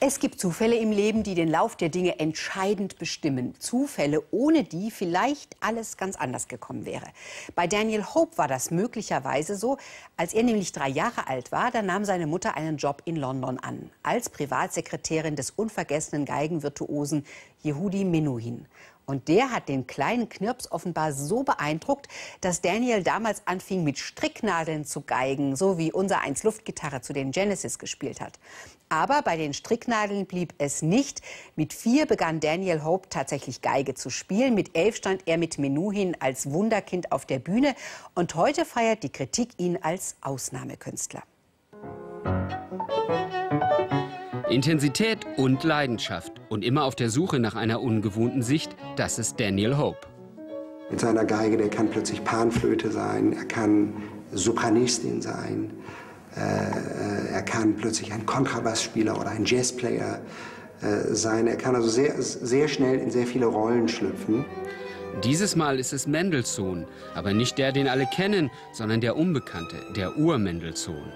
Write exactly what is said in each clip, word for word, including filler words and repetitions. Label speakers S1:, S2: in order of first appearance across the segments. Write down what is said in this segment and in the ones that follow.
S1: Es gibt Zufälle im Leben, die den Lauf der Dinge entscheidend bestimmen. Zufälle, ohne die vielleicht alles ganz anders gekommen wäre. Bei Daniel Hope war das möglicherweise so. Als er nämlich drei Jahre alt war, da nahm seine Mutter einen Job in London an. Als Privatsekretärin des unvergessenen Geigenvirtuosen Yehudi Menuhin. Und der hat den kleinen Knirps offenbar so beeindruckt, dass Daniel damals anfing, mit Stricknadeln zu geigen, so wie unser eins Luftgitarre zu den Genesis gespielt hat. Aber bei den Stricknadeln blieb es nicht. Mit vier begann Daniel Hope tatsächlich Geige zu spielen. Mit elf stand er mit Menuhin als Wunderkind auf der Bühne. Und heute feiert die Kritik ihn als Ausnahmekünstler.
S2: Intensität und Leidenschaft und immer auf der Suche nach einer ungewohnten Sicht, das ist Daniel Hope.
S3: Mit seiner Geige, der kann plötzlich Panflöte sein, er kann Sopranistin sein, äh, er kann plötzlich ein Kontrabassspieler oder ein Jazzplayer äh, sein. Er kann also sehr, sehr schnell in sehr viele Rollen schlüpfen.
S2: Dieses Mal ist es Mendelssohn, aber nicht der, den alle kennen, sondern der Unbekannte, der Ur-Mendelssohn.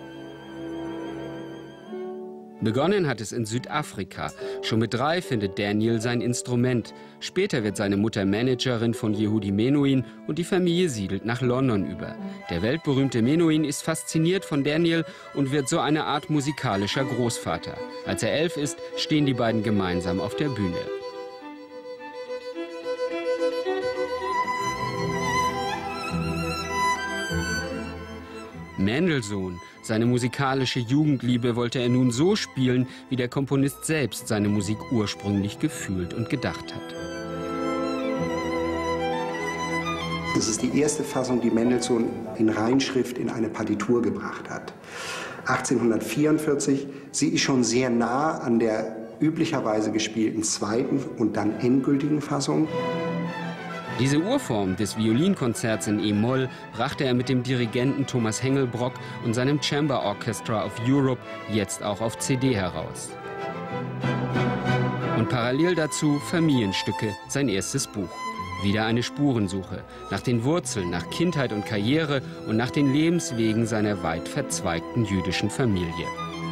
S2: Begonnen hat es in Südafrika. Schon mit drei findet Daniel sein Instrument. Später wird seine Mutter Managerin von Yehudi Menuhin und die Familie siedelt nach London über. Der weltberühmte Menuhin ist fasziniert von Daniel und wird so eine Art musikalischer Großvater. Als er elf ist, stehen die beiden gemeinsam auf der Bühne. Mendelssohn, seine musikalische Jugendliebe wollte er nun so spielen, wie der Komponist selbst seine Musik ursprünglich gefühlt und gedacht hat.
S3: Das ist die erste Fassung, die Mendelssohn in Reinschrift in eine Partitur gebracht hat. achtzehnhundertvierundvierzig. Sie ist schon sehr nah an der üblicherweise gespielten zweiten und dann endgültigen Fassung.
S2: Diese Urform des Violinkonzerts in E-Moll brachte er mit dem Dirigenten Thomas Hengelbrock und seinem Chamber Orchestra of Europe jetzt auch auf C D heraus. Und parallel dazu Familienstücke, sein erstes Buch. Wieder eine Spurensuche nach den Wurzeln, nach Kindheit und Karriere und nach den Lebenswegen seiner weit verzweigten jüdischen Familie.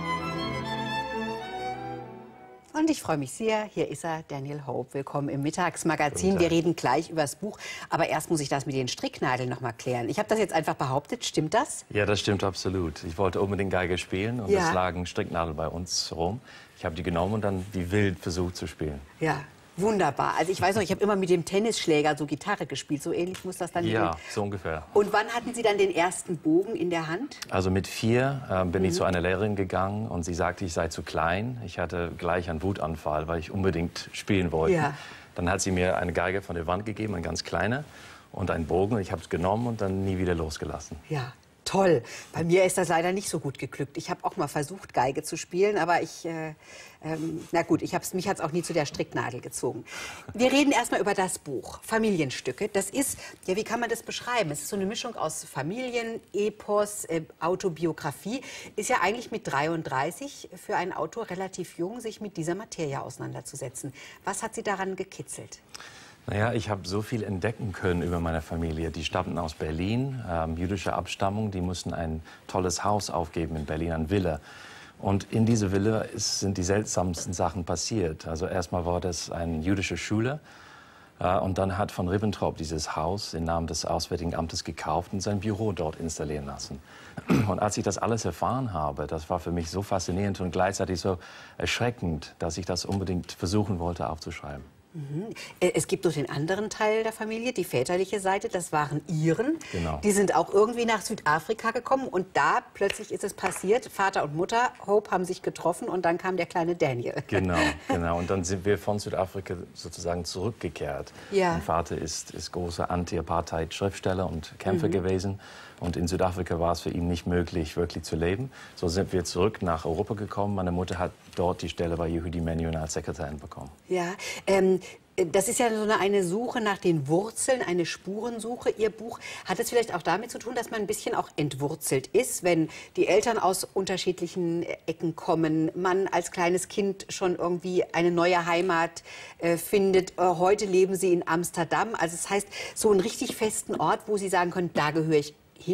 S1: Und ich freue mich sehr, hier ist er, Daniel Hope. Willkommen im Mittagsmagazin. Wir reden gleich über das Buch, aber erst muss ich das mit den Stricknadeln noch mal klären. Ich habe das jetzt einfach behauptet, stimmt das?
S4: Ja, das stimmt absolut. Ich wollte unbedingt Geige spielen und
S1: ja.
S4: es lagen Stricknadeln bei uns rum. Ich habe die genommen und dann wie wild versucht zu spielen.
S1: Ja. Wunderbar. Also ich weiß noch, ich habe immer mit dem Tennisschläger so Gitarre gespielt. So ähnlich muss das dann
S4: Ja,
S1: gehen.
S4: so ungefähr.
S1: Und wann hatten Sie dann den ersten Bogen in der Hand?
S4: Also mit vier äh, bin
S1: Mhm.
S4: ich zu einer Lehrerin gegangen und sie sagte, ich sei zu klein. Ich hatte gleich einen Wutanfall, weil ich unbedingt spielen wollte.
S1: Ja.
S4: Dann hat sie mir eine Geige von der Wand gegeben, eine ganz kleine, und einen Bogen. Ich habe es genommen und dann nie wieder losgelassen.
S1: Ja. Toll. Bei mir ist das leider nicht so gut geglückt. Ich habe auch mal versucht, Geige zu spielen, aber ich, äh, ähm, na gut, ich hab's, mich hat es auch nie zu der Stricknadel gezogen. Wir reden erstmal über das Buch, Familienstücke. Das ist, ja, wie kann man das beschreiben? Es ist so eine Mischung aus Familien, Epos, äh, Autobiografie. Ist ja eigentlich mit dreiunddreißig für einen Autor relativ jung, sich mit dieser Materie auseinanderzusetzen. Was hat Sie daran gekitzelt?
S4: Naja, ich habe so viel entdecken können über meine Familie. Die stammten aus Berlin, ähm, jüdischer Abstammung. Die mussten ein tolles Haus aufgeben in Berlin, eine Villa. Und in dieser Villa ist, sind die seltsamsten Sachen passiert. Also erstmal war das eine jüdische Schule. Äh, und dann hat von Ribbentrop dieses Haus im Namen des Auswärtigen Amtes gekauft und sein Büro dort installieren lassen. Und als ich das alles erfahren habe, das war für mich so faszinierend und gleichzeitig so erschreckend, dass ich das unbedingt versuchen wollte aufzuschreiben.
S1: Mhm. Es gibt noch den anderen Teil der Familie, die väterliche Seite, das waren Iren.
S4: Genau.
S1: Die sind auch irgendwie nach Südafrika gekommen und da plötzlich ist es passiert, Vater und Mutter, Hope, haben sich getroffen und dann kam der kleine Daniel.
S4: Genau, genau. Und dann sind wir von Südafrika sozusagen zurückgekehrt.
S1: Ja.
S4: Mein Vater ist, ist großer Anti-Apartheid-Schriftsteller und Kämpfer
S1: Mhm.
S4: gewesen. Und in Südafrika war es für ihn nicht möglich, wirklich zu leben. So sind wir zurück nach Europa gekommen. Meine Mutter hat dort die Stelle bei Yehudi Menuhin als Sekretärin bekommen.
S1: Ja, ähm, das ist ja so eine, eine Suche nach den Wurzeln, eine Spurensuche. Ihr Buch hat es vielleicht auch damit zu tun, dass man ein bisschen auch entwurzelt ist, wenn die Eltern aus unterschiedlichen Ecken kommen, man als kleines Kind schon irgendwie eine neue Heimat äh, findet. Äh, heute leben Sie in Amsterdam. Also das heißt, so einen richtig festen Ort, wo Sie sagen können, da gehöre ich hin.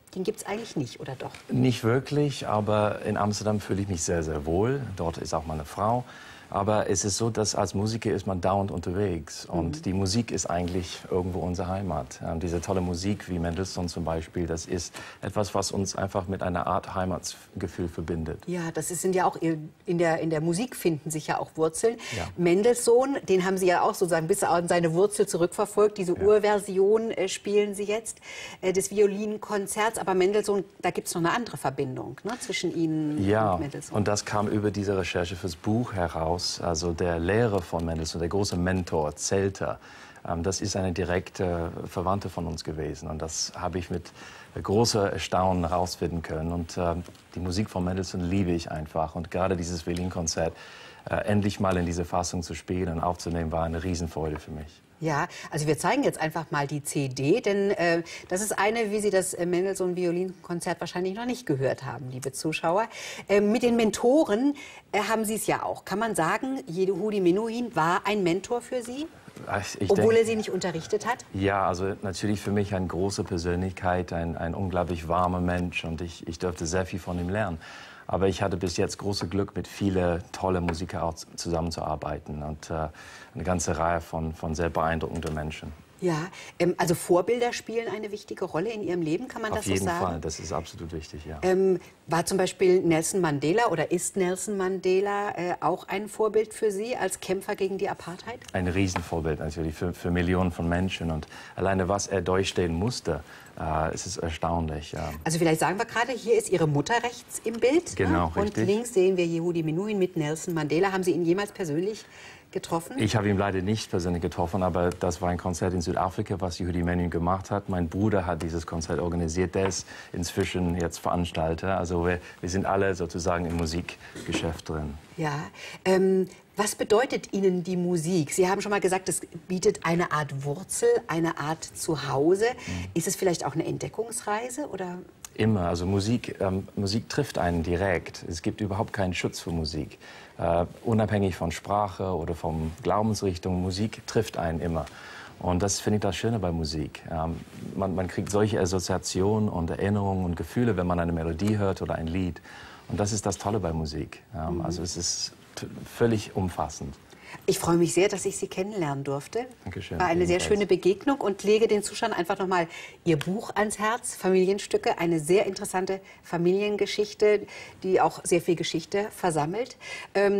S1: Den gibt es eigentlich nicht, oder doch?
S4: Nicht wirklich, aber in Amsterdam fühle ich mich sehr, sehr wohl. Dort ist auch meine Frau. Aber es ist so, dass als Musiker ist man dauernd unterwegs. Und mhm. die Musik ist eigentlich irgendwo unsere Heimat. Ähm, diese tolle Musik wie Mendelssohn zum Beispiel, das ist etwas, was uns einfach mit einer Art Heimatsgefühl verbindet.
S1: Ja, das ist, sind ja auch in der, in der Musik finden sich ja auch Wurzeln.
S4: Ja.
S1: Mendelssohn, den haben Sie ja auch sozusagen bis an seine Wurzel zurückverfolgt. Diese ja. Urversion äh, spielen Sie jetzt äh, des Violinkonzerts. Aber Mendelssohn, da gibt es noch eine andere Verbindung, ne, zwischen Ihnen
S4: ja,
S1: und Mendelssohn.
S4: Und das kam über diese Recherche fürs Buch heraus. Also der Lehrer von Mendelssohn, der große Mentor, Zelter, ähm, das ist eine direkte Verwandte von uns gewesen. Und das habe ich mit großem Erstaunen herausfinden können. Und äh, die Musik von Mendelssohn liebe ich einfach. Und gerade dieses Violinkonzert äh, endlich mal in diese Fassung zu spielen und aufzunehmen, war eine Riesenfreude für mich.
S1: Ja, also wir zeigen jetzt einfach mal die C D, denn äh, das ist eine, wie Sie das äh, Mendelssohn-Violinkonzert wahrscheinlich noch nicht gehört haben, liebe Zuschauer. Äh, mit den Mentoren äh, haben Sie es ja auch. Kann man sagen, Yehudi Menuhin war ein Mentor für Sie? Ich Obwohl denk, er Sie nicht unterrichtet hat?
S4: Ja, also natürlich für mich eine große Persönlichkeit, ein, ein unglaublich warmer Mensch und ich, ich durfte sehr viel von ihm lernen. Aber ich hatte bis jetzt große Glück, mit vielen tollen Musikern auch zusammenzuarbeiten und äh, eine ganze Reihe von, von sehr beeindruckenden Menschen.
S1: Ja, ähm, also Vorbilder spielen eine wichtige Rolle in Ihrem Leben, kann man das so sagen?
S4: Auf jeden Fall, das ist absolut wichtig, ja.
S1: Ähm, war zum Beispiel Nelson Mandela oder ist Nelson Mandela äh, auch ein Vorbild für Sie als Kämpfer gegen die Apartheid?
S4: Ein Riesenvorbild natürlich für, für Millionen von Menschen und alleine was er durchstehen musste, äh, es ist erstaunlich. Ja.
S1: Also vielleicht sagen wir gerade, hier ist Ihre Mutter rechts im Bild.
S4: Genau,
S1: ne?
S4: richtig.
S1: Und links sehen wir Yehudi Menuhin mit Nelson Mandela. Haben Sie ihn jemals persönlich getroffen?
S4: Ich habe ihn leider nicht persönlich getroffen, aber das war ein Konzert in Südafrika, was Yehudi Menuhin gemacht hat. Mein Bruder hat dieses Konzert organisiert, der ist inzwischen jetzt Veranstalter. Also wir, wir sind alle sozusagen im Musikgeschäft drin.
S1: Ja, ähm, was bedeutet Ihnen die Musik? Sie haben schon mal gesagt, es bietet eine Art Wurzel, eine Art Zuhause. Mhm. Ist es vielleicht auch eine Entdeckungsreise, oder?
S4: Immer. Also Musik, ähm, Musik trifft einen direkt. Es gibt überhaupt keinen Schutz für Musik. Äh, unabhängig von Sprache oder von Glaubensrichtung, Musik trifft einen immer. Und das finde ich das Schöne bei Musik. Ähm, man, man kriegt solche Assoziationen und Erinnerungen und Gefühle, wenn man eine Melodie hört oder ein Lied. Und das ist das Tolle bei Musik. Ähm, mhm. Also es ist völlig umfassend.
S1: Ich freue mich sehr, dass ich Sie kennenlernen durfte.
S4: Dankeschön.
S1: War eine sehr schöne Begegnung und lege den Zuschauern einfach noch mal Ihr Buch ans Herz, Familienstücke, eine sehr interessante Familiengeschichte, die auch sehr viel Geschichte versammelt.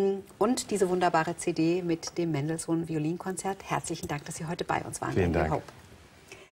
S1: Und diese wunderbare C D mit dem Mendelssohn Violinkonzert. Herzlichen Dank, dass Sie heute bei uns waren.
S4: Vielen Dank.